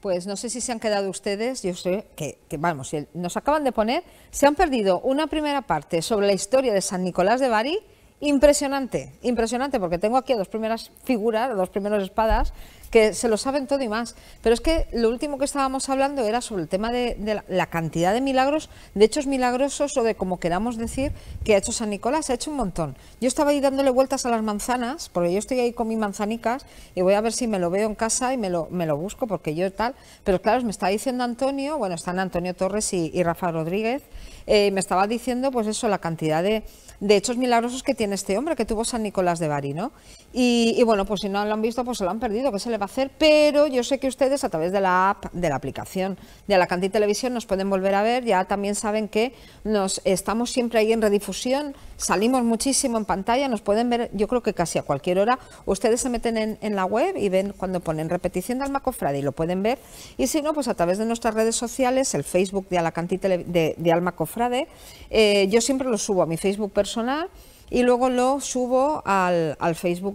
Pues no sé si se han quedado ustedes, yo sé que vamos, nos acaban de poner, se han perdido una primera parte sobre la historia de San Nicolás de Bari, impresionante, impresionante, porque tengo aquí a dos primeras figuras, a dos primeros espadas, que se lo saben todo y más. Pero es que lo último que estábamos hablando era sobre el tema de la cantidad de milagros, de hechos milagrosos o de como queramos decir que ha hecho San Nicolás, ha hecho un montón. Yo estaba ahí dándole vueltas a las manzanas, porque yo estoy ahí con mis manzanicas y voy a ver si me lo veo en casa y me lo busco, porque yo tal. Pero claro, me está diciendo Antonio, bueno, están Antonio Torres y Rafa Rodríguez, me estaba diciendo pues eso, la cantidad de hechos milagrosos que tiene este hombre que tuvo San Nicolás de Bari, ¿no? Y bueno, pues si no lo han visto, pues se lo han perdido, ¿qué se le va a hacer? Pero yo sé que ustedes a través de la app, de la aplicación de Alacantí Televisión nos pueden volver a ver, ya también saben que estamos siempre ahí en redifusión, salimos muchísimo en pantalla, nos pueden ver yo creo que casi a cualquier hora, ustedes se meten en la web y ven cuando ponen repetición de Alma Cofrade y lo pueden ver, y si no, pues a través de nuestras redes sociales, el Facebook de Alacantí de Alma Cofrade, yo siempre lo subo a mi Facebook personal y luego lo subo al Facebook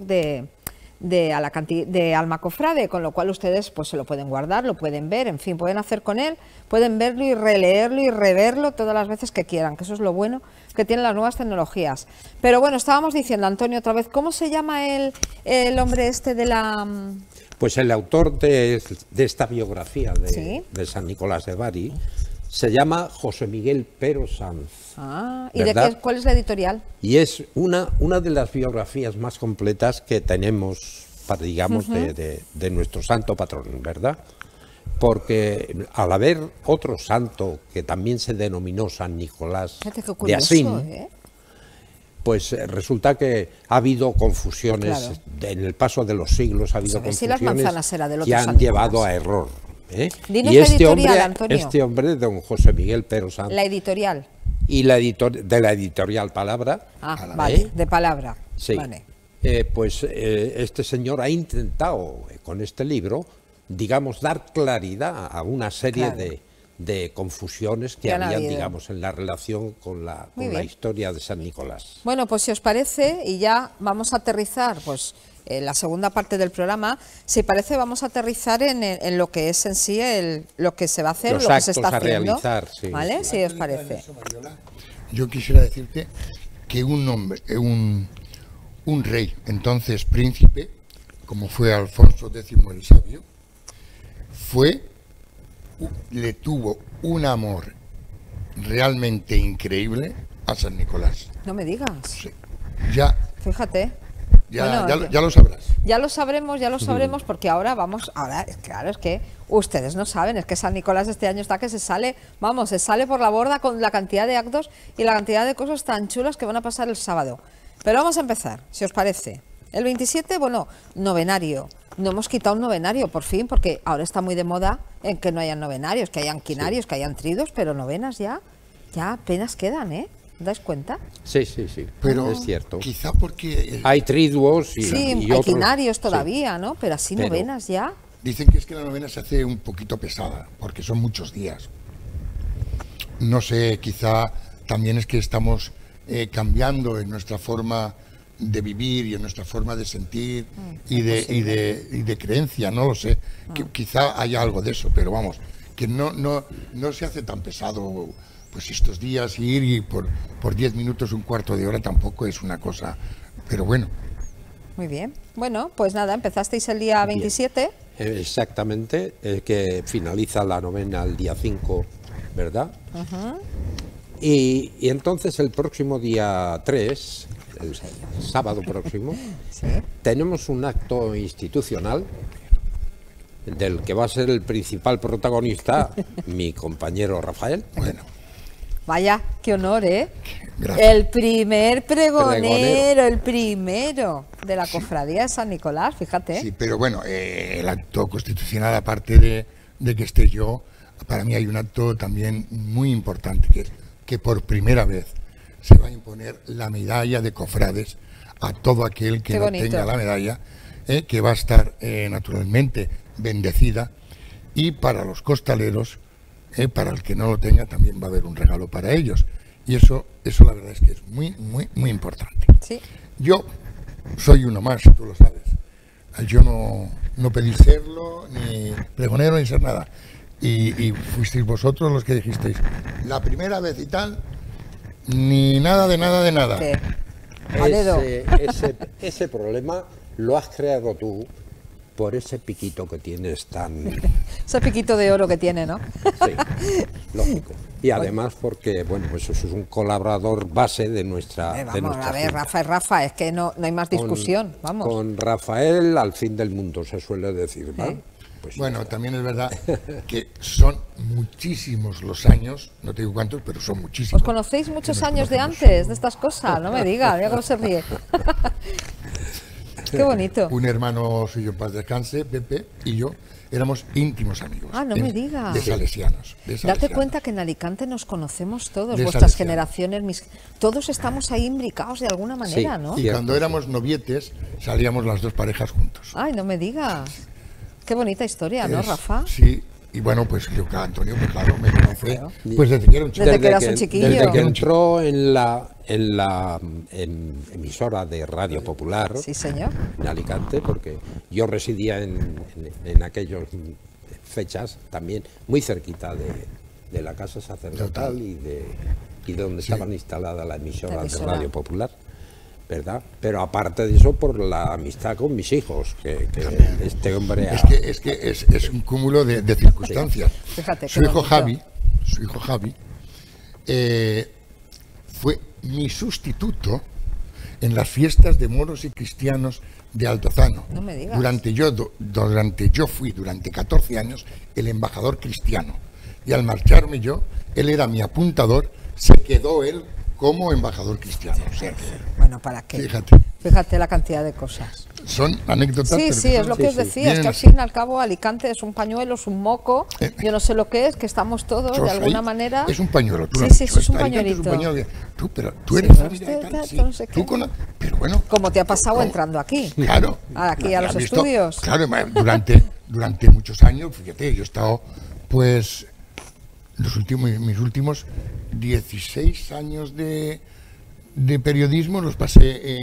de Alma Cofrade, con lo cual ustedes pues se lo pueden guardar, lo pueden ver, en fin, pueden hacer con él, pueden verlo y releerlo y reverlo todas las veces que quieran, que eso es lo bueno que tienen las nuevas tecnologías. Pero bueno, estábamos diciendo, Antonio, otra vez, ¿cómo se llama el hombre este de la...? Pues el autor de esta biografía ¿Sí? de San Nicolás de Bari se llama José Miguel Pero Sanz. Ah, ¿y cuál es la editorial? Y es una de las biografías más completas que tenemos, digamos, de nuestro santo patrón, ¿verdad? Porque al haber otro santo que también se denominó San Nicolás de Asín, pues resulta que ha habido confusiones, claro, en el paso de los siglos ha habido confusiones que han llevado a error. Y este hombre, don José Miguel Pero Sanz, la editorial. Y de la editorial Palabra. Ah, vale, de Palabra. Sí. Vale. Pues este señor ha intentado con este libro, digamos, dar claridad a una serie, claro, de confusiones que habían, digamos, en la relación con la historia de San Nicolás. Bueno, pues si os parece, y ya vamos a aterrizar, pues la segunda parte del programa, si parece vamos a aterrizar en lo que es en sí lo que se va a hacer, los lo que se está a haciendo, realizar, sí, ¿vale? Si os parece. Yo quisiera decirte que un hombre, un rey, entonces príncipe, como fue Alfonso X el Sabio, le tuvo un amor realmente increíble a San Nicolás. No me digas. Sí. Ya. Fíjate. Ya lo sabrás. Ya lo sabremos, porque ahora claro, es que ustedes no saben, es que San Nicolás este año está que se sale por la borda con la cantidad de actos y la cantidad de cosas tan chulas que van a pasar el sábado. Pero vamos a empezar, si os parece. El 27, bueno, novenario. No hemos quitado un novenario, por fin, porque ahora está muy de moda en que no hayan novenarios, que hayan quinarios, sí, que hayan tridos, pero novenas ya apenas quedan, ¿eh? ¿Dais cuenta? Sí, pero es cierto. Quizá porque... hay triduos y hay otros, quinarios todavía, sí, ¿no? Pero así pero novenas ya... Dicen que es que la novena se hace un poquito pesada, porque son muchos días. No sé, quizá también es que estamos cambiando en nuestra forma de vivir y en nuestra forma de sentir y de creencia, no lo sé. Quizá haya algo de eso, pero vamos, que no se hace tan pesado. Pues estos días ir y por 10 minutos, un cuarto de hora tampoco es una cosa, pero bueno. Muy bien. Bueno, pues nada, empezasteis el día 27. Exactamente, que finaliza la novena el día 5, ¿verdad? Y entonces el próximo día 3, el sábado próximo, ¿sí?, tenemos un acto institucional del que va a ser el principal protagonista mi compañero Rafael. Bueno. Vaya, qué honor, ¿eh? Gracias. El primer pregonero, el primero de la cofradía de San Nicolás, fíjate. Sí, pero bueno, el acto constitucional, aparte de que esté yo, para mí hay un acto también muy importante, que es que por primera vez se va a imponer la medalla de cofrades a todo aquel que no tenga la medalla, que va a estar naturalmente bendecida, y para los costaleros, para el que no lo tenga, también va a haber un regalo para ellos. Y eso la verdad es que es muy, muy, muy importante. Sí. Yo soy uno más, tú lo sabes. Yo no pedí serlo, ni pregonero, ni ser nada. Y fuisteis vosotros los que dijisteis, la primera vez y tal, ni nada de nada de nada. ¿Qué? A dedo. Ese problema lo has creado tú por ese piquito que tienes tan... Ese piquito de oro que tiene, ¿no? Sí, lógico. Y además porque, bueno, pues eso es un colaborador base de nuestra... Vamos, a ver, Rafa es Rafa, es que no hay más discusión, vamos. Con Rafael al fin del mundo, se suele decir, ¿no? Pues bueno, también es verdad que son muchísimos los años, no te digo cuántos, pero son muchísimos. ¿Os conocéis muchos años de antes de estas cosas? No me digas, mira cómo se ríe. Qué bonito. Un hermano suyo en paz descanse, Pepe, y yo éramos íntimos amigos. Ah, no me digas. De salesianos. Date cuenta que en Alicante nos conocemos todos, De vuestras salesianos. generaciones, todos estamos ahí imbricados de alguna manera, Sí. ¿no? Y cuando éramos novietes, salíamos las dos parejas juntos. Ay, no me digas. Qué bonita historia, ¿no, Rafa? Sí, y bueno, pues yo, Antonio, pues claro, me conoce, Claro. pues desde que era un chico. Desde que eras un chiquillo. Desde que entró en la emisora de Radio Popular Sí, señor. en Alicante, porque yo residía en aquellas fechas también muy cerquita de la casa sacerdotal y de donde estaban instalada la emisora de Radio Popular, ¿verdad? Pero aparte de eso, por la amistad con mis hijos, que este hombre Es que es un cúmulo de circunstancias. Fíjate, Su qué hijo bonito. Javi, fue mi sustituto en las fiestas de moros y cristianos de Altozano. No me digas. Durante yo fui durante 14 años el embajador cristiano. Y al marcharme yo, él era mi apuntador, se quedó él como embajador cristiano. O sea, Bueno, ¿para qué? fíjate, la cantidad de cosas. son anécdotas. Sí, pero sí, que es lo son- que os decía, es vienen que al así. fin y al cabo Alicante es un pañuelo, es un moco, yo no sé lo que es, que estamos todos Sos de alguna ahí, manera... Es un pañuelo, tú lo Sí, has sí, dicho, es un Alicante pañuelito. pañuelo. Pero tú Sí, eres pero familia de usted, tal, tal, sí. no sé qué. Tú pero bueno. Como te ha pasado ¿cómo? entrando aquí. Claro. Aquí a los ¿Has visto? estudios. Claro, durante muchos años, fíjate, yo he estado, pues, mis últimos 16 años de periodismo los pasé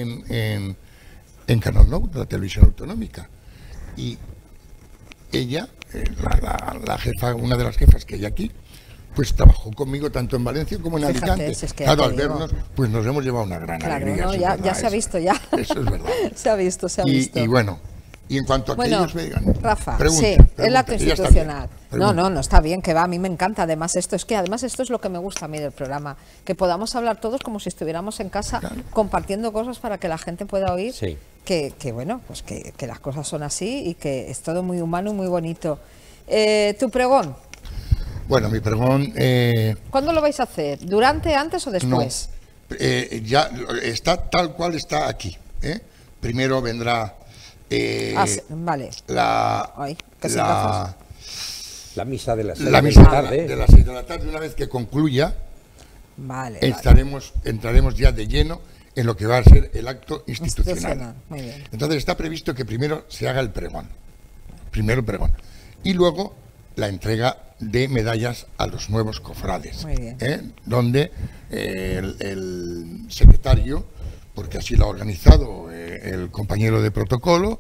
en Canal Nou, de la televisión autonómica. Y ella, la jefa, una de las jefas que hay aquí, pues trabajó conmigo tanto en Valencia como en Fíjate, Alicante. si es que ya Claro, te al digo. vernos, pues nos hemos llevado una gran Claro, alegría. ¿no? eso es Ya verdad, se ha eso. visto, ya. Eso es verdad. Se ha visto, se ha visto. Y bueno, y en cuanto a que Bueno, ellos me digan, Rafa, pregunta, sí, pregunta, el acto que ya está institucional. bien, pregunta. No, está bien, que va, a mí me encanta. Además esto es lo que me gusta a mí del programa, que podamos hablar todos como si estuviéramos en casa, Claro. compartiendo cosas para que la gente pueda oír Sí. que bueno, pues que las cosas son así y que es todo muy humano y muy bonito. Tu pregón, Bueno, mi pregón, ¿cuándo lo vais a hacer? ¿Durante, antes o después? ya está tal cual está aquí. Primero vendrá Vale. Ay, que sin la la misa de las 6 la de misa la tarde. de las 6 de la tarde. Una vez que concluya, Vale. entraremos ya de lleno en lo que va a ser el acto institucional. Muy bien. Entonces está previsto que primero se haga el pregón. Primero el pregón. Y luego la entrega de medallas a los nuevos cofrades. Muy bien. Donde el secretario, porque así lo ha organizado el compañero de protocolo,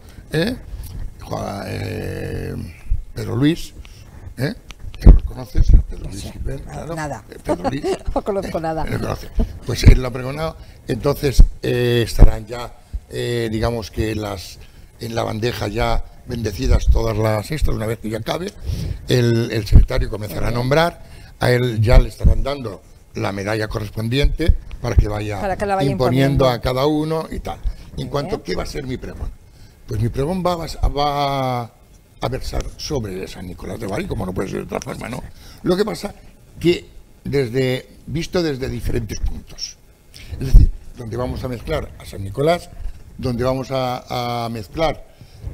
Pedro Luis, que lo conoces, Pedro Luis Gilbert, claro, Nada. Pedro Luis, No conozco nada. lo conoce. Pues él lo ha pregonado. Entonces estarán ya, digamos que en la bandeja ya bendecidas todas las estas. Una vez que ya acabe, el secretario comenzará a nombrar. A él ya le estarán dando la medalla correspondiente para que Para que la vaya imponiendo imponiendo. a cada uno y tal. En cuanto a bien. qué va a ser mi pregón, pues mi pregón va a versar sobre San Nicolás de Bari, como no puede ser de otra forma, ¿no? Lo que pasa que visto desde diferentes puntos. Es decir, donde vamos a mezclar a San Nicolás, donde vamos a mezclar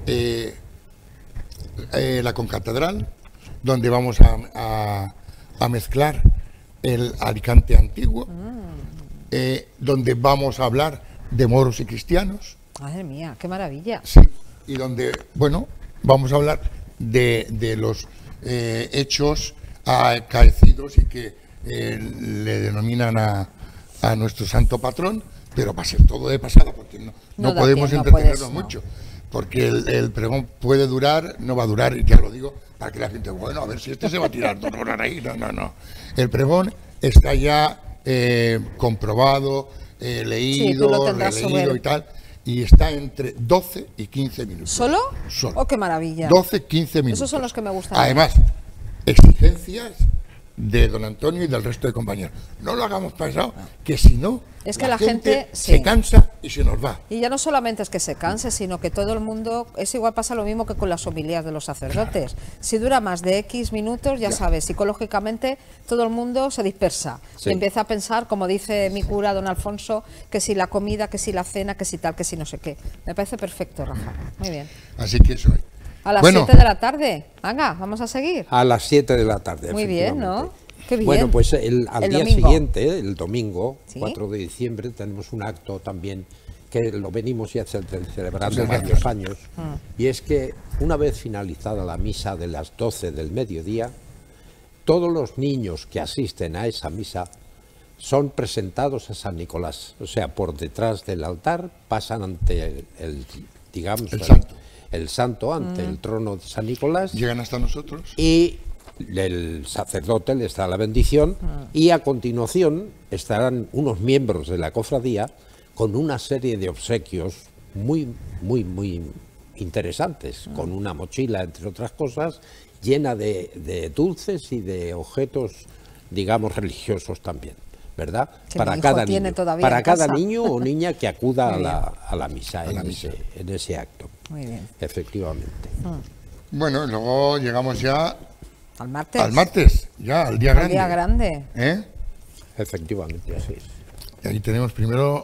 la concatedral, donde vamos a mezclar el Alicante antiguo, donde vamos a hablar de moros y cristianos, Madre mía, qué maravilla. sí, y donde, bueno, vamos a hablar de los hechos acaecidos y que le denominan a nuestro santo patrón, pero va a ser todo de pasada porque no No da podemos tiempo, no entretenernos puedes, no. mucho. porque el pregón puede durar, no va a durar, y ya lo digo, para que la gente, bueno, a ver si este se va a tirar 2 horas ahí. No. El pregón está ya comprobado, leído, releído y tal, y está entre 12 y 15 minutos. ¿Solo? Solo. ¡Oh, qué maravilla! 12, 15 minutos. Esos son los que me gustan. Además, exigencias de don Antonio y del resto de compañeros. No lo hagamos pesado, que si no, es que la gente se cansa y se nos va. Y ya no solamente es que se canse, sino que todo el mundo, es igual, pasa lo mismo que con las homilías de los sacerdotes. Claro. Si dura más de X minutos, ya sabes, psicológicamente todo el mundo se dispersa. Sí. Y empieza a pensar, como dice mi cura, don Alfonso, que si la comida, que si la cena, que si tal, que si no sé qué. Me parece perfecto, Rafa. Muy bien. Así que eso es. A las 7 de la tarde. Venga, vamos a seguir. A las 7 de la tarde. Muy bien, ¿no? Qué bien. Bueno, pues al día domingo siguiente, el domingo, ¿sí? 4 de diciembre, tenemos un acto también que lo venimos ya celebrando varios años. Y es que una vez finalizada la misa de las 12 del mediodía, todos los niños que asisten a esa misa son presentados a San Nicolás. O sea, por detrás del altar pasan ante el santo ante el trono de San Nicolás. Llegan hasta nosotros. Y el sacerdote les da la bendición y a continuación estarán unos miembros de la cofradía con una serie de obsequios muy interesantes, con una mochila, entre otras cosas, llena de dulces y de objetos, digamos, religiosos también, ¿verdad? Para cada niño o niña que acuda a la misa en ese acto. Muy bien. Efectivamente. Bueno, luego llegamos ya al martes. Al martes, ya, al día grande. Al día grande. Efectivamente, así es. Y ahí tenemos primero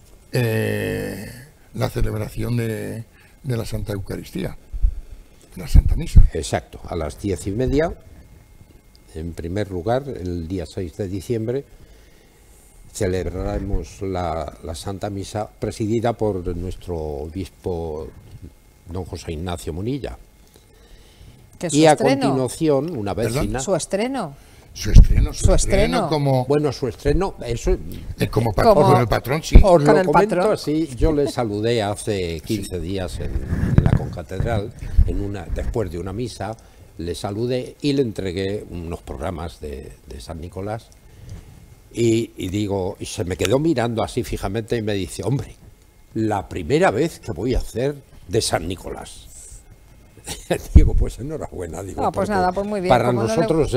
la celebración de la Santa Eucaristía, la Santa Misa. Exacto, a las 10:30, en primer lugar, el día 6 de diciembre, celebraremos la Santa Misa presidida por nuestro obispo don José Ignacio Munilla. Y a continuación, una vez final... Su estreno. Su estreno como... Bueno, su estreno, eso... como patrón, el patrón, sí. Os lo comento así, yo le saludé hace 15 días en la concatedral, después de una misa, le saludé y le entregué unos programas de San Nicolás y se me quedó mirando así fijamente y me dice, hombre, la primera vez que voy a hacer de San Nicolás. Digo, pues enhorabuena. Digo, pues nada, pues muy bien. Para nosotros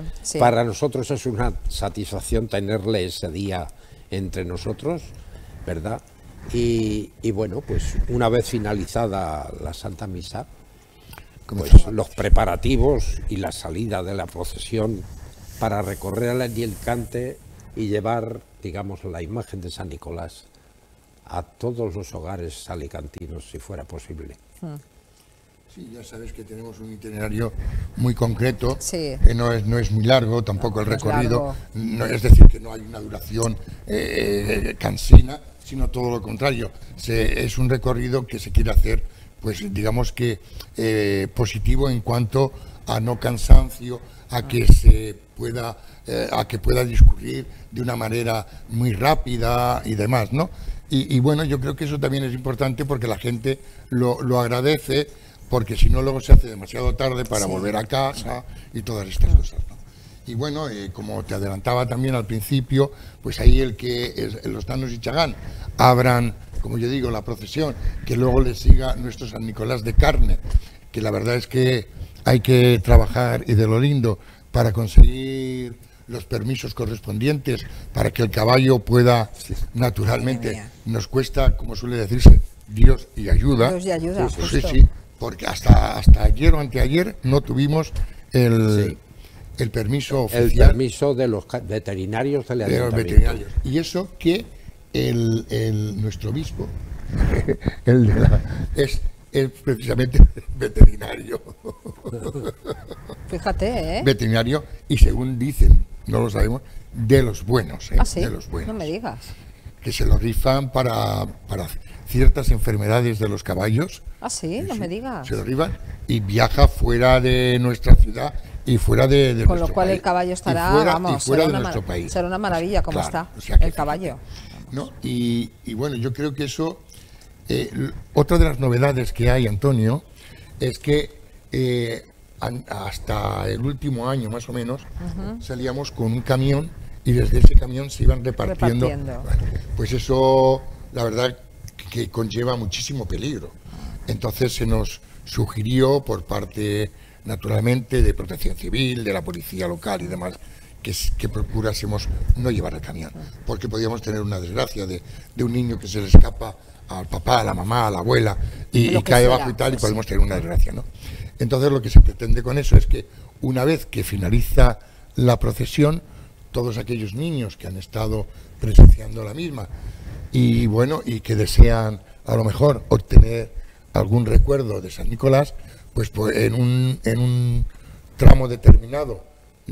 es una satisfacción tenerle ese día entre nosotros, ¿verdad? Y bueno, pues una vez finalizada la Santa Misa, pues los preparativos y la salida de la procesión para recorrer el Añilcante y llevar, digamos, la imagen de San Nicolás a todos los hogares alicantinos, si fuera posible. Sí, ya sabes que tenemos un itinerario muy concreto, sí. No es muy largo, tampoco el recorrido, no, es decir, que no hay una duración cansina, sino todo lo contrario. Es un recorrido que se quiere hacer, pues digamos que positivo en cuanto a no cansancio, a que se pueda, a que pueda discurrir de una manera muy rápida y demás, ¿no? Y bueno, yo creo que eso también es importante porque la gente lo agradece, porque si no luego se hace demasiado tarde para volver a casa y todas estas cosas, ¿no? Y bueno, como te adelantaba también al principio, pues ahí los Tanos y Chagán abran, como yo digo, la procesión, que luego le siga nuestro San Nicolás de carne, que la verdad es que hay que trabajar y de lo lindo para conseguir los permisos correspondientes para que el caballo pueda, naturalmente, nos cuesta, como suele decirse, Dios y ayuda. Dios y ayuda, sí, porque hasta ayer o anteayer no tuvimos el permiso oficial. El permiso de los veterinarios del ayuntamiento. Y eso que nuestro obispo es precisamente veterinario. Fíjate, Veterinario, y según dicen, no lo sabemos, de los buenos, ¿Ah, sí? De los buenos. No me digas. Que se lo rifan para ciertas enfermedades de los caballos. Ah, sí, no me digas. Se lo rifan y viaja fuera de nuestra ciudad y fuera de nuestro país. Con lo cual el caballo estará, fuera de nuestro país. Será una maravilla como está, o sea, el caballo. ¿No? Y bueno, yo creo que eso Otra de las novedades que hay, Antonio, es que hasta el último año más o menos salíamos con un camión y desde ese camión se iban repartiendo. Bueno, pues eso, la verdad, que conlleva muchísimo peligro. Entonces se nos sugirió por parte, naturalmente, de Protección Civil, de la policía local y demás, que procurásemos no llevar el camión, porque podíamos tener una desgracia de un niño que se le escapa al papá, a la mamá, a la abuela y cae abajo y tal, y podemos tener una desgracia, ¿no? Entonces lo que se pretende con eso es que una vez que finaliza la procesión, todos aquellos niños que han estado presenciando la misma y bueno, y que desean a lo mejor obtener algún recuerdo de San Nicolás, pues en un tramo determinado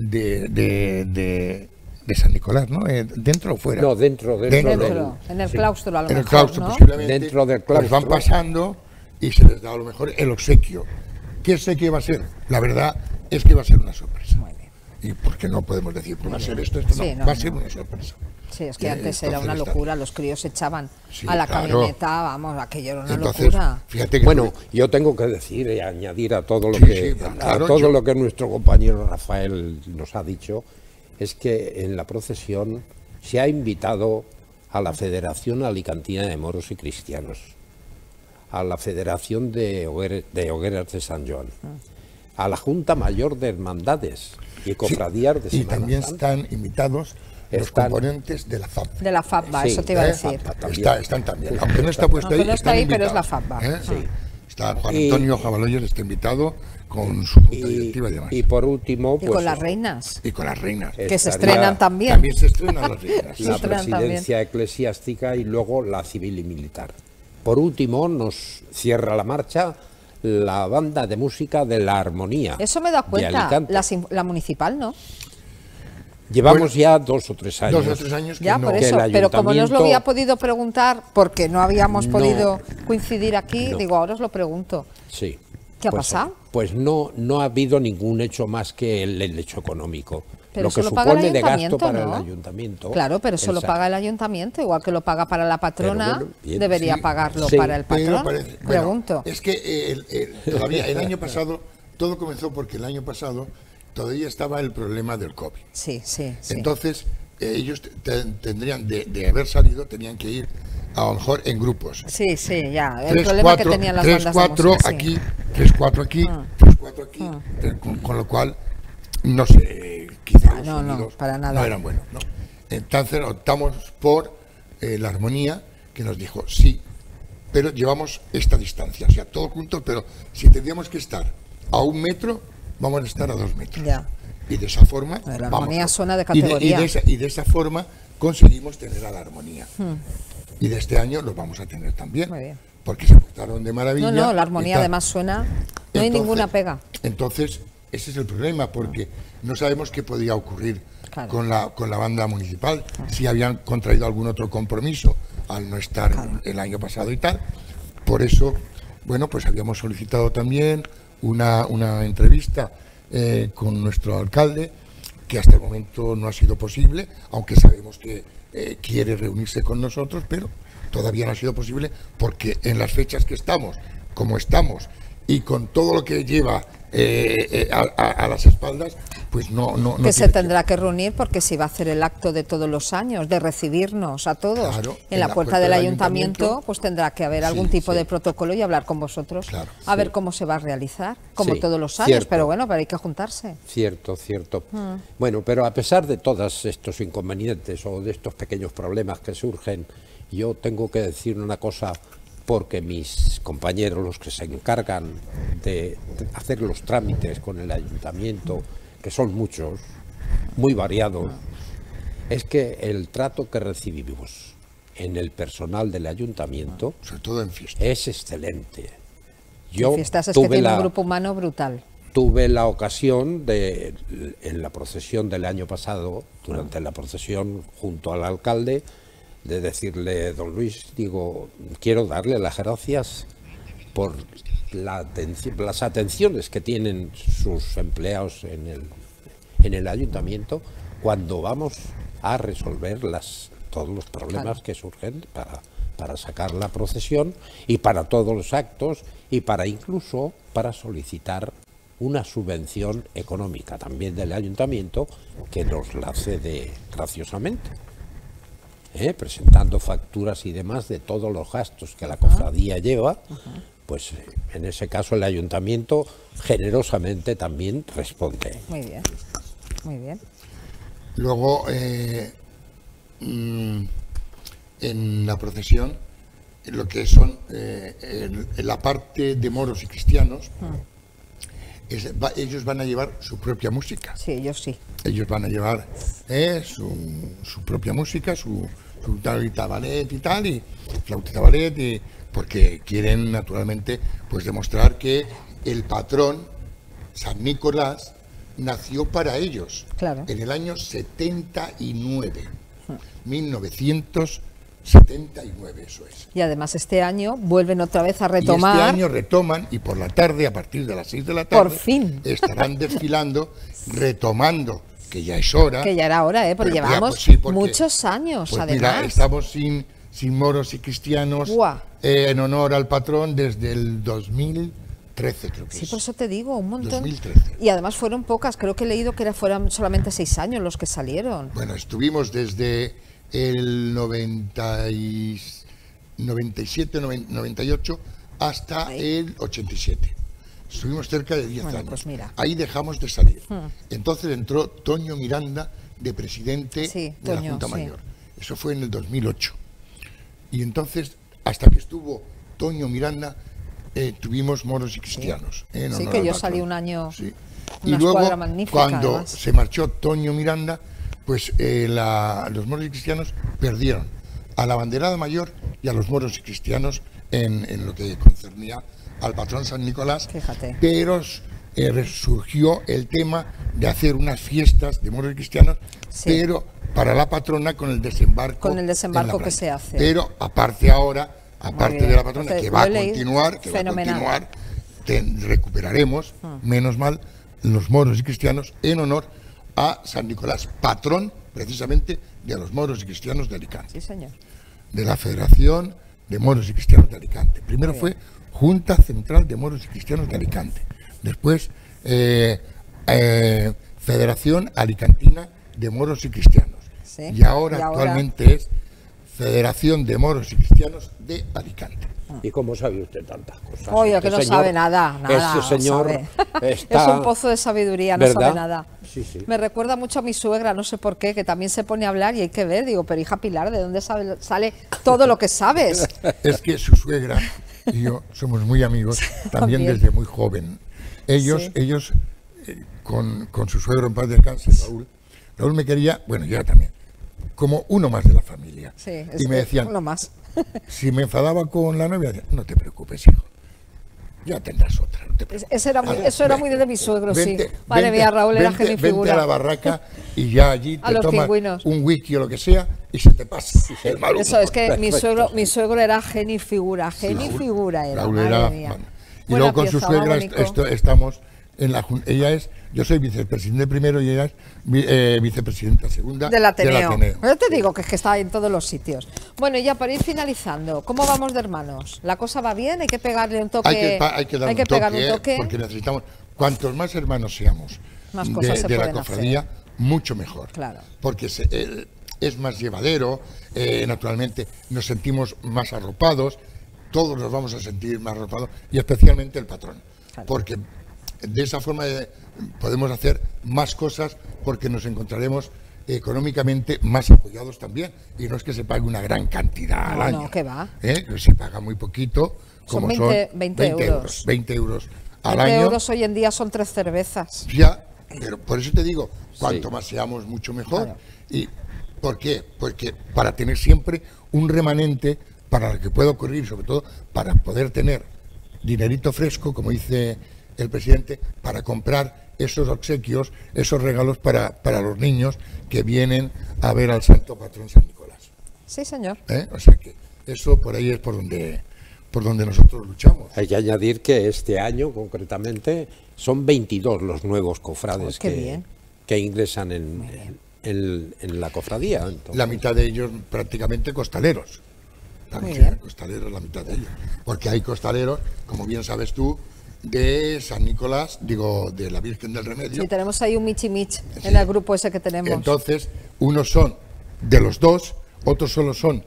de San Nicolás, ¿no? ¿Dentro o fuera? No, dentro en el claustro, a lo mejor, en el claustro, ¿no? posiblemente. Dentro del claustro. Pues van pasando y se les da a lo mejor el obsequio. ¿Qué obsequio va a ser? La verdad es que va a ser una sorpresa. Muy bien. Y porque no podemos decir, pues va a ser esto, Sí, no, va a ser una sorpresa. Sí, es que antes era una locura, los críos se echaban Sí, a la claro. camioneta, vamos, aquello era una Entonces, locura. fíjate que Bueno, yo tengo que decir y añadir a todo lo Sí, que sí, claro, a todo lo que nuestro compañero Rafael nos ha dicho, es que en la procesión se ha invitado a la Federación Alicantina de Moros y Cristianos, a la Federación de Hogueras de San Joan, a la Junta Mayor de Hermandades y Cofradías de y Semana también Santa. están invitados los Están- componentes de la FAP. De la FAPBA, Sí, eso te iba a de la decir. FAPBA. También. Están también, aunque no está puesto Aunque ahí, no está están ahí, pero es la invitados, FAPBA. ¿eh? Está Juan Y- Antonio Jabaloyes, está invitado con su junta directiva y demás. Y por último, Y pues, con las reinas, Y con las reinas. que se estaría estrenan también. También se estrenan las reinas. la estrenan presidencia eclesiástica y luego la civil y militar. Por último, nos cierra la marcha la banda de música de la Armonía. Eso me da de cuenta, Alicante. la municipal, ¿no? Llevamos Bueno, ya 2 o 3 años. 2 o 3 años que Ya, no. por Que eso, el pero como no os lo ayuntamiento- había podido preguntar, porque no habíamos No. podido coincidir aquí, No. digo, ahora os lo pregunto. Sí. ¿Qué ha Pues, pasado? Pues no ha habido ningún hecho más que el hecho económico. Pero lo eso que lo paga el supone de gasto ayuntamiento, para ¿no? el ayuntamiento. Claro, pero eso lo Esa- paga el ayuntamiento, igual que lo paga para la patrona, Pero bueno, bien, debería sí, pagarlo sí, para el Pero patrón. parece- bueno, Pregunto. es que todavía el año pasado, todo comenzó porque el año pasado todavía estaba el problema del COVID. Sí, sí, sí. Entonces, ellos tendrían, de haber salido, tenían que ir a lo mejor en grupos. Sí, sí, ya. El 3, problema 4, que tenían las 3, bandas 4 de música, sí. aquí, 3, 4 aquí, Ah. 3, 4 aquí, con lo cual, no sé, quizá los no, sonidos para nada. no eran buenos, ¿no? Entonces optamos por la Armonía, que nos dijo, sí, pero llevamos esta distancia, o sea, todos juntos, pero si tendríamos que estar a 1 metro, vamos a estar a 2 metros. Ya. Y de esa forma... La vamos. Armonía suena de Y categoría. y de esa forma conseguimos tener a la Armonía. Y de este año los vamos a tener también. Muy bien. Porque se portaron de maravilla. No, la y armonía tal. además suena, no hay Entonces- ninguna pega. Entonces, ese es el problema, porque no sabemos qué podría ocurrir Claro. con la banda municipal, si habían contraído algún otro compromiso al no estar el año pasado y tal. Por eso, bueno, pues habíamos solicitado también una entrevista con nuestro alcalde, que hasta el momento no ha sido posible, aunque sabemos que quiere reunirse con nosotros, pero todavía no ha sido posible porque en las fechas que estamos, como estamos, y con todo lo que lleva a las espaldas, pues no Que se tiene tendrá que reunir porque si va a hacer el acto de todos los años, de recibirnos a todos Claro, en la puerta del ayuntamiento, pues tendrá que haber algún tipo de protocolo y hablar con vosotros Claro, a ver cómo se va a realizar, como Sí, todos los años, cierto. pero bueno, pero hay que juntarse. Cierto. Bueno, pero a pesar de todos estos inconvenientes o de estos pequeños problemas que surgen, yo tengo que decir una cosa, porque mis compañeros, los que se encargan de hacer los trámites con el ayuntamiento, que son muchos, muy variados, es que el trato que recibimos en el personal del ayuntamiento sobre todo en fiesta. es excelente. Yo Fiestas es que tuve tiene la, un grupo humano brutal. tuve la ocasión de, en la procesión del año pasado, durante la procesión junto al alcalde, de decirle, don Luis, digo, quiero darle las gracias por las atenciones que tienen sus empleados en el ayuntamiento cuando vamos a resolver todos los problemas que surgen para sacar la procesión y para todos los actos y para incluso para solicitar una subvención económica también del ayuntamiento que nos la cede graciosamente, presentando facturas y demás de todos los gastos que la cofradía lleva. Pues en ese caso el ayuntamiento generosamente también responde. Muy bien, muy bien. Luego, en la procesión, lo que son en la parte de moros y cristianos, ellos van a llevar su propia música. Sí, ellos sí. Ellos van a llevar su propia música, su flautita ballet y tal, y flautita ballet, y porque quieren naturalmente pues demostrar que el patrón San Nicolás nació para ellos. Claro. En el año 79, 1979, eso es. Y además este año vuelven otra vez a Y retomar. este año retoman, y por la tarde, a partir de las 6 de la tarde, Por fin. estarán desfilando, retomando, que ya es hora. Que ya era hora, porque Pero ya, llevamos pues sí, porque, muchos años, pues además. mira, estamos sin moros y cristianos en honor al patrón desde el 2013, creo que Sí, es. por eso te digo, un montón. 2013. Y además fueron pocas, creo que he leído que fueron solamente 6 años los que salieron. Bueno, estuvimos desde el 97, 98 hasta Ahí. el 87. Estuvimos cerca de 10 años. Pues mira. Ahí dejamos de salir. Entonces entró Toño Miranda de presidente Sí, de la Toño, Junta sí. Mayor. Eso fue en el 2008. Y entonces, hasta que estuvo Toño Miranda, tuvimos moros y cristianos. En Sí, honor que al yo patrón. salí un año, Sí. una Y luego, escuadra magnífica, cuando además. se marchó Toño Miranda, pues los moros y cristianos perdieron a la banderada mayor y a los moros y cristianos en lo que concernía al patrón San Nicolás. Fíjate. Pero resurgió el tema de hacer unas fiestas de moros y cristianos, Sí. pero para la patrona con el desembarco. Con el desembarco en la que playa. se hace. Pero aparte ahora, aparte bien. de la patrona, Entonces, que va a lo he leído. continuar, Fenomenal. recuperaremos, menos mal, los moros y cristianos en honor a San Nicolás, patrón precisamente de los moros y cristianos de Alicante, Sí, señor. de la Federación de Moros y Cristianos de Alicante. Primero Muy fue Junta Central de Moros y Cristianos de Alicante, después Federación Alicantina de Moros y Cristianos, Sí. y ahora Y ahora- actualmente es Federación de Moros y Cristianos de Alicante. ¿Y cómo sabe usted tantas cosas? Oye, Este que no señor- sabe nada, nada. Ese señor sabe. está... Es un pozo de sabiduría, no ¿verdad? sabe nada. Sí, sí. Me recuerda mucho a mi suegra, no sé por qué, que también se pone a hablar y hay que ver. Digo, pero hija Pilar, ¿de dónde sale todo lo que sabes? Es que su suegra y yo somos muy amigos, también También. desde muy joven. Ellos, Sí. ellos con su suegro en paz descanse, Raúl me quería, bueno, yo también, como uno más de la familia. Sí, es Y me que decían, uno más. si me enfadaba con la novia, decía, no te preocupes, hijo, ya tendrás otra, no te preocupes. Eso era muy de mi suegro, sí. Vente- Madre vente- mía, Raúl era vente- genio y Vente a la figura. barraca y ya allí A te los tomas pingüinos. un whisky o lo que sea y se te pasa el mal humor. Eso es que mi suegro era genio y figura, genio y Raúl- figura era, Raúl madre era, mía. bueno. Y Buena luego con su pieza, suegra vamos, Nico. estamos en la ella es, yo soy vicepresidente primero y ella es vicepresidenta segunda Del Ateneo. Ateneo. Yo te digo que es que está en todos los sitios. Bueno, y ya para ir finalizando, ¿cómo vamos de hermanos? ¿La cosa va bien? ¿Hay que pegarle un toque? Hay que dar pegar un toque, porque necesitamos, cuantos más hermanos seamos Más cosas se de la pueden cofradía, hacer. mucho mejor. Claro. Porque es más llevadero, naturalmente nos sentimos más arropados, todos nos vamos a sentir más arropados, y especialmente el patrón. Claro. Porque de esa forma podemos hacer más cosas, porque nos encontraremos económicamente más apoyados también, y no es que se pague una gran cantidad al No, año. no, ¿qué va? Se paga muy poquito, Son como 20 euros. 20 euros al 20 año. euros hoy en día son 3 cervezas. Ya, pero por eso te digo, cuanto Sí. más seamos, mucho mejor. Claro. ¿Y por qué? Porque para tener siempre un remanente para lo que pueda ocurrir, sobre todo para poder tener dinerito fresco, como dice el presidente, para comprar esos obsequios, esos regalos para los niños que vienen a ver al santo patrón San Nicolás. Sí, señor. O sea que eso por ahí es por donde nosotros luchamos. Hay que añadir que este año, concretamente, son 22 los nuevos cofrades Oh, qué bien. que ingresan en la cofradía. Entonces, La mitad de ellos prácticamente costaleros. La Muy Virgen bien. del Costalero es la mitad de ellos. Porque hay costaleros, como bien sabes tú, de San Nicolás, digo, de la Virgen del Remedio. Sí, tenemos ahí un Michi-Mich Sí. en el grupo ese que tenemos. Entonces, unos son de los dos, otros solo son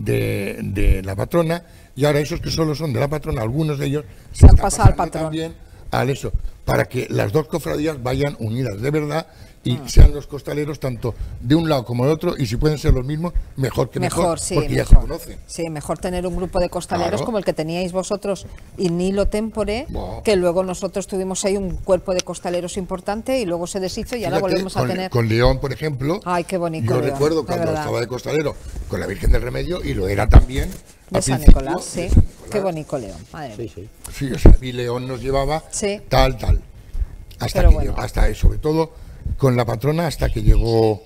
de la patrona, y ahora esos que solo son de la patrona, algunos de ellos Se han están pasado al pasando patrón. también al eso, para que las dos cofradías vayan unidas de verdad y sean los costaleros tanto de un lado como de otro, y si pueden ser los mismos, mejor que mejor, Sí, porque ya se mejor. conocen. Sí, mejor tener un grupo de costaleros Claro. como el que teníais vosotros in nihilo tempore, Buah. que luego nosotros tuvimos ahí un cuerpo de costaleros importante y luego se deshizo y ahora Fíjate, volvemos a con, tener. con León, por ejemplo, Ay, qué bonito yo León, recuerdo de cuando verdad. estaba de costalero con la Virgen del Remedio, y lo era también De al San principio Nicolás, sí. de San Nicolás. Qué bonito León, madre mía. Sí, sí. Sí, o sea, y León nos llevaba Sí. tal, hasta Pero que bueno. llegó, hasta sobre todo con la patrona hasta que llegó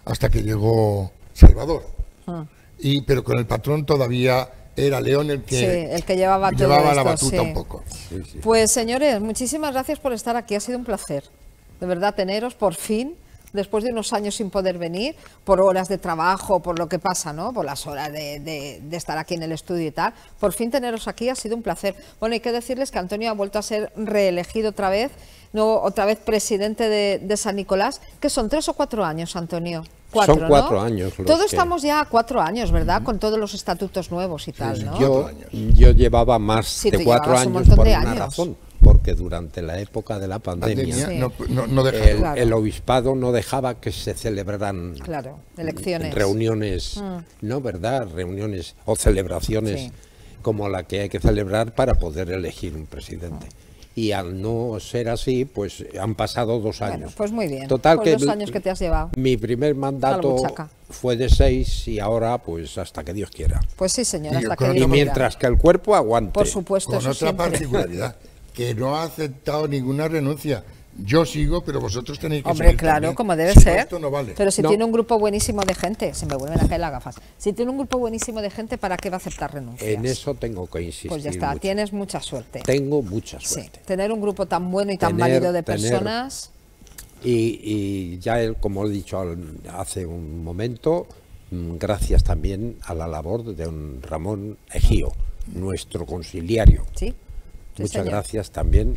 Salvador. Pero con el patrón todavía era León el que Sí, el que llevaba todo la esto, batuta sí. un poco. Pues señores, muchísimas gracias por estar aquí, ha sido un placer, de verdad, teneros por fin, después de unos años sin poder venir, por horas de trabajo, por lo que pasa, ¿no? Por las horas de estar aquí en el estudio y tal, por fin teneros aquí ha sido un placer. Bueno, hay que decirles que Antonio ha vuelto a ser reelegido otra vez presidente de San Nicolás, que son 3 o 4 años, Antonio. Son 4 ¿no? años los Todos que- estamos ya a 4 años, ¿verdad? Con todos los estatutos nuevos y tal, sí, ¿no? Yo llevaba más Sí, de tú 4 llevabas un años montón por de una años. razón, porque durante la época de la pandemia, Pandemia, Sí. no deja. Claro. el obispado no dejaba que se celebraran Claro, elecciones. reuniones, ¿no? ¿Verdad? Reuniones o celebraciones Sí. como la que hay que celebrar para poder elegir un presidente. Y al no ser así, pues han pasado 2 años. Bueno, pues muy bien. Total Pues que 2 años que te has llevado. mi primer mandato buchaca. fue de 6 y ahora pues hasta que Dios quiera. Pues sí, señor, Y hasta con que otro- Dios Y quiera. mientras que el cuerpo aguante. Por supuesto, Con eso otra siempre. particularidad, que no ha aceptado ninguna renuncia. Yo sigo, pero vosotros tenéis que Hombre, seguir claro, también. como debe Si no, ser. esto no vale. Pero si No. tiene un grupo buenísimo de gente, se me vuelven a caer las gafas. Si tiene un grupo buenísimo de gente, ¿para qué va a aceptar renuncias? En eso tengo que insistir. Pues ya está, mucho. tienes mucha suerte. Tengo mucha Sí, suerte. tener un grupo tan bueno y tan Tener- válido de tener- personas. Y ya, como he dicho hace un momento, gracias también a la labor de don Ramón Ejío, nuestro conciliario. Sí, sí, Muchas señor. gracias también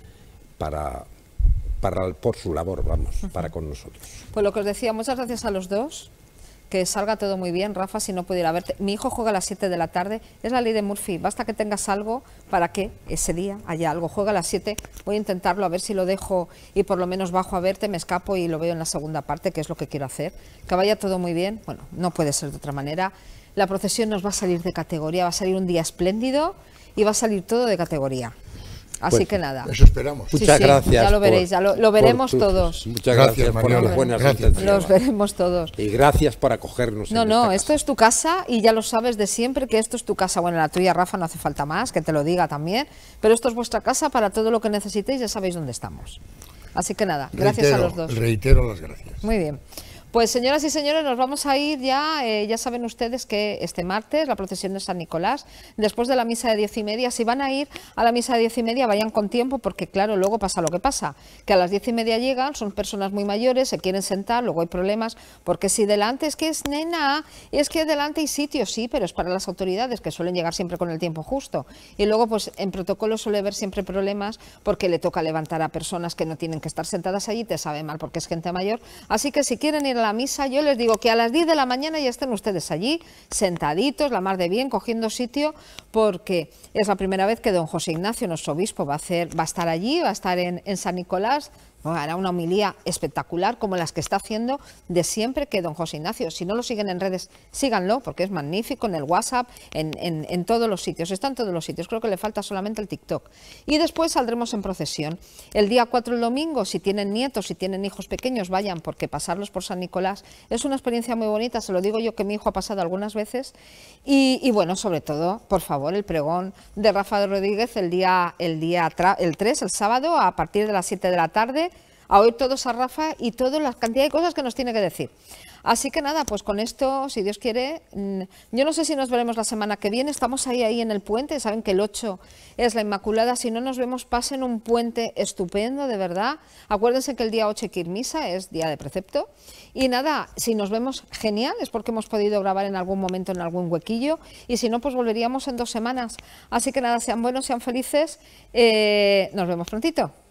por su labor, vamos, para con nosotros. Pues lo que os decía, muchas gracias a los dos. Que salga todo muy bien, Rafa, si no pudiera verte. Mi hijo juega a las 7 de la tarde, es la ley de Murphy, basta que tengas algo para que ese día haya algo. Juega a las 7, voy a intentarlo, a ver si lo dejo y por lo menos bajo a verte, me escapo y lo veo en la segunda parte, que es lo que quiero hacer. Que vaya todo muy bien, bueno, no puede ser de otra manera. La procesión nos va a salir de categoría, va a salir un día espléndido y va a salir todo de categoría. Así Pues, que nada. Eso esperamos. Sí, Muchas sí, gracias. ya lo veréis, ya lo por veremos tus- todos. Muchas Gracias, gracias por Mariola. las buenas Gracias. intenciones. Los veremos todos. Y gracias por acogernos. No, en no, esta esto casa. es tu casa y ya lo sabes de siempre que esto es tu casa. Bueno, la tuya, Rafa, no hace falta más, que te lo diga también, pero esto es vuestra casa para todo lo que necesitéis, ya sabéis dónde estamos. Así que nada, gracias a los dos. Reitero las gracias. Muy bien. Pues señoras y señores, nos vamos a ir ya, ya saben ustedes que este martes la procesión de San Nicolás, después de la misa de 10:30, si van a ir a la misa de 10:30 vayan con tiempo porque claro, luego pasa lo que pasa, que a las 10:30 llegan, son personas muy mayores, se quieren sentar, luego hay problemas, porque si delante es que es nena, es que delante hay sitio, sí, pero es para las autoridades que suelen llegar siempre con el tiempo justo. Y luego pues en protocolo suele haber siempre problemas porque le toca levantar a personas que no tienen que estar sentadas allí, te sabe mal porque es gente mayor, así que si quieren ir a la misa, yo les digo que a las 10 de la mañana ya estén ustedes allí, sentaditos, la mar de bien, cogiendo sitio, porque es la primera vez que don José Ignacio, nuestro obispo, va a estar allí, va a estar en San Nicolás. Bueno, hará una homilía espectacular como las que está haciendo de siempre que don José Ignacio. Si no lo siguen en redes, síganlo porque es magnífico, en el WhatsApp, en todos los sitios, está en todos los sitios, creo que le falta solamente el TikTok. Y después saldremos en procesión. El día 4, el domingo, si tienen nietos, si tienen hijos pequeños, vayan porque pasarlos por San Nicolás es una experiencia muy bonita, se lo digo yo que mi hijo ha pasado algunas veces. Y bueno, sobre todo, por favor, el pregón de Rafa Rodríguez el 3, el sábado, a partir de las 7 de la tarde, a oír todos a Rafa y toda la cantidad de cosas que nos tiene que decir. Así que nada, pues con esto, si Dios quiere, yo no sé si nos veremos la semana que viene, estamos ahí en el puente, saben que el 8 es la Inmaculada, si no nos vemos, pasen un puente estupendo, de verdad. Acuérdense que el día 8 hay que ir misa, es día de precepto. Y nada, si nos vemos, genial, es porque hemos podido grabar en algún momento, en algún huequillo, y si no, pues volveríamos en 2 semanas. Así que nada, sean buenos, sean felices, nos vemos prontito.